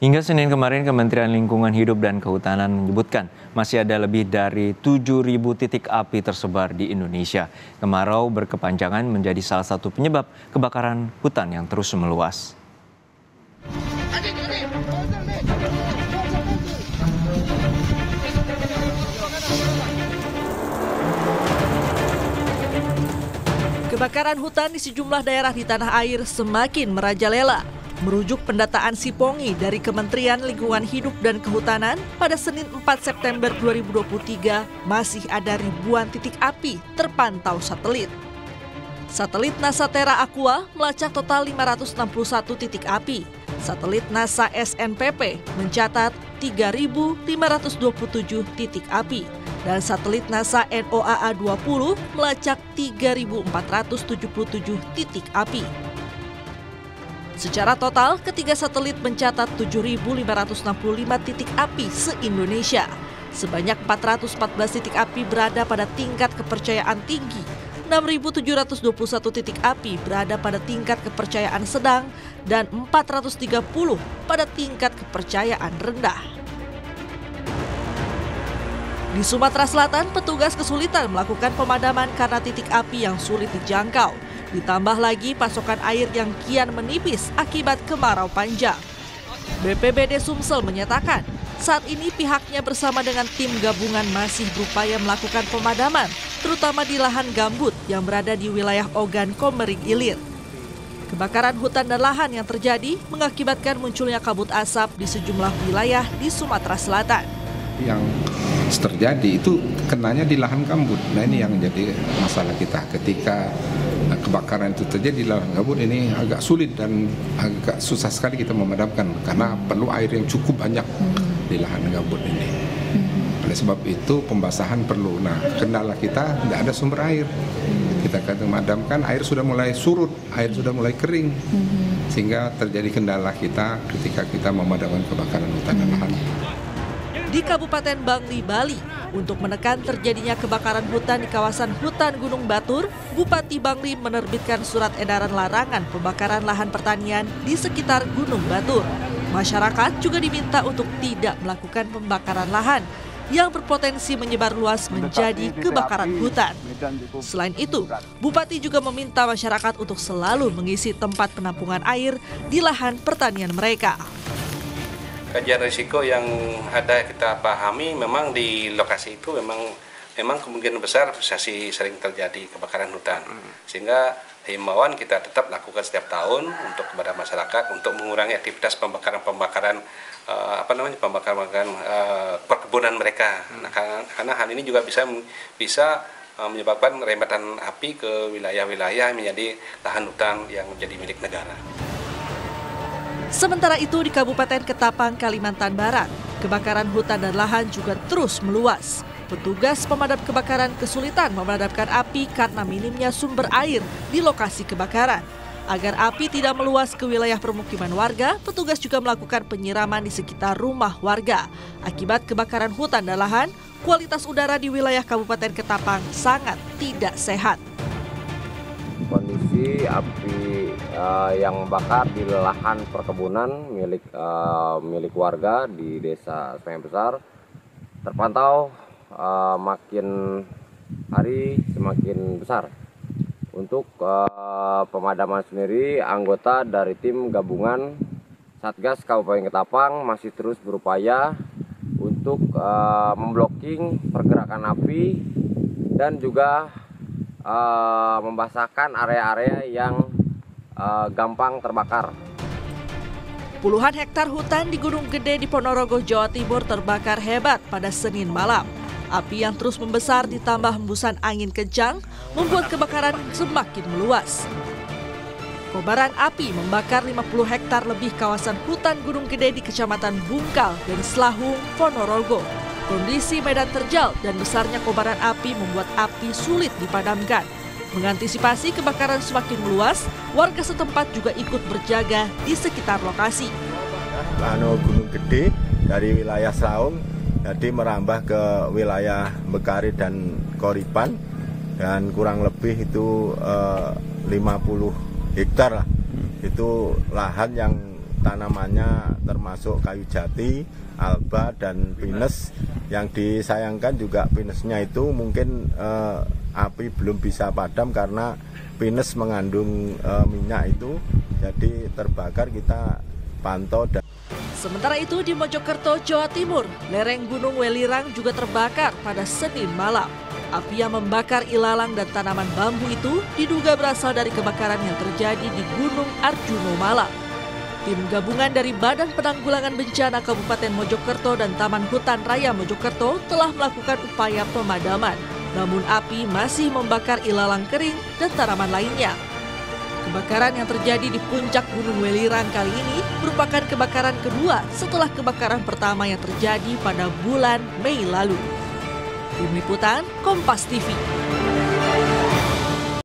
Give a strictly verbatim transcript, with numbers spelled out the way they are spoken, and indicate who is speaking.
Speaker 1: Hingga Senin kemarin, Kementerian Lingkungan Hidup dan Kehutanan menyebutkan masih ada lebih dari tujuh ribu titik api tersebar di Indonesia. Kemarau berkepanjangan menjadi salah satu penyebab kebakaran hutan yang terus meluas.
Speaker 2: Kebakaran hutan di sejumlah daerah di tanah air semakin merajalela. Merujuk pendataan Sipongi dari Kementerian Lingkungan Hidup dan Kehutanan, pada Senin empat September dua ribu dua puluh tiga masih ada ribuan titik api terpantau satelit. Satelit NASA Terra Aqua melacak total lima ratus enam puluh satu titik api. Satelit NASA S N P P mencatat tiga ribu lima ratus dua puluh tujuh titik api. Dan satelit NASA N O A A dua puluh melacak tiga ribu empat ratus tujuh puluh tujuh titik api. Secara total, ketiga satelit mencatat tujuh ribu lima ratus enam puluh lima titik api se-Indonesia. Sebanyak empat ratus empat belas titik api berada pada tingkat kepercayaan tinggi, enam ribu tujuh ratus dua puluh satu titik api berada pada tingkat kepercayaan sedang, dan empat ratus tiga puluh pada tingkat kepercayaan rendah. Di Sumatera Selatan, petugas kesulitan melakukan pemadaman karena titik api yang sulit dijangkau. Ditambah lagi pasokan air yang kian menipis akibat kemarau panjang. B P B D Sumsel menyatakan, saat ini pihaknya bersama dengan tim gabungan masih berupaya melakukan pemadaman, terutama di lahan gambut yang berada di wilayah Ogan Komering Ilir. Kebakaran hutan dan lahan yang terjadi mengakibatkan munculnya kabut asap di sejumlah wilayah di Sumatera Selatan.
Speaker 3: Yang terjadi itu kenanya di lahan gambut. Nah, ini yang jadi masalah kita ketika kebakaran itu terjadi di lahan gambut. Ini agak sulit dan agak susah sekali kita memadamkan karena perlu air yang cukup banyak di lahan gambut ini. Oleh sebab itu pembasahan perlu. Nah, kendala kita tidak ada sumber air. Kita akan memadamkan, air sudah mulai surut, air sudah mulai kering, sehingga terjadi kendala kita ketika kita memadamkan kebakaran hutan dan lahan.
Speaker 2: Di Kabupaten Bangli, Bali, untuk menekan terjadinya kebakaran hutan di kawasan hutan Gunung Batur, Bupati Bangli menerbitkan surat edaran larangan pembakaran lahan pertanian di sekitar Gunung Batur. Masyarakat juga diminta untuk tidak melakukan pembakaran lahan yang berpotensi menyebar luas menjadi kebakaran hutan. Selain itu, Bupati juga meminta masyarakat untuk selalu mengisi tempat penampungan air di lahan pertanian mereka.
Speaker 4: Kajian risiko yang ada kita pahami memang di lokasi itu memang memang kemungkinan besar masih sering terjadi kebakaran hutan, sehingga himbauan kita tetap lakukan setiap tahun untuk kepada masyarakat untuk mengurangi aktivitas pembakaran-pembakaran uh, apa namanya pembakaran uh, perkebunan mereka. Nah, karena, karena hal ini juga bisa bisa uh, menyebabkan rembetan api ke wilayah-wilayah menjadi lahan hutan yang menjadi milik negara.
Speaker 2: Sementara itu di Kabupaten Ketapang, Kalimantan Barat, kebakaran hutan dan lahan juga terus meluas. Petugas pemadam kebakaran kesulitan memadamkan api karena minimnya sumber air di lokasi kebakaran. Agar api tidak meluas ke wilayah permukiman warga, petugas juga melakukan penyiraman di sekitar rumah warga. Akibat kebakaran hutan dan lahan, kualitas udara di wilayah Kabupaten Ketapang sangat tidak sehat.
Speaker 5: Kondisi api uh, yang membakar di lahan perkebunan milik uh, milik warga di Desa Sungai Besar terpantau uh, makin hari semakin besar. Untuk uh, pemadaman sendiri, anggota dari tim gabungan Satgas Kabupaten Ketapang masih terus berupaya untuk uh, memblocking pergerakan api dan juga Uh, membasahkan area-area yang uh, gampang terbakar.
Speaker 2: Puluhan hektar hutan di Gunung Gede di Ponorogo, Jawa Timur terbakar hebat pada Senin malam. Api yang terus membesar ditambah hembusan angin kencang membuat kebakaran semakin meluas. Kobaran api membakar lima puluh hektar lebih kawasan hutan Gunung Gede di Kecamatan Bungkal dan Selahung, Ponorogo. Kondisi medan terjal dan besarnya kobaran api membuat api sulit dipadamkan. Mengantisipasi kebakaran semakin meluas, warga setempat juga ikut berjaga di sekitar lokasi.
Speaker 6: Anu Gunung Gede dari wilayah Selahung jadi merambah ke wilayah Bekari dan Koripan, dan kurang lebih itu eh, lima puluh hektar lah. Itu lahan yang tanamannya termasuk kayu jati, alba, dan pinus. Yang disayangkan juga pinusnya itu mungkin eh, api belum bisa padam karena pinus mengandung eh, minyak itu, jadi terbakar. Kita pantau. Dan
Speaker 2: sementara itu di Mojokerto, Jawa Timur, lereng Gunung Welirang juga terbakar pada Senin malam. Api yang membakar ilalang dan tanaman bambu itu diduga berasal dari kebakaran yang terjadi di Gunung Arjuno Malang. Tim gabungan dari Badan Penanggulangan Bencana Kabupaten Mojokerto dan Taman Hutan Raya Mojokerto telah melakukan upaya pemadaman. Namun api masih membakar ilalang kering dan tanaman lainnya. Kebakaran yang terjadi di puncak Gunung Welirang kali ini merupakan kebakaran kedua setelah kebakaran pertama yang terjadi pada bulan Mei lalu. Tim Liputan Kompas T V.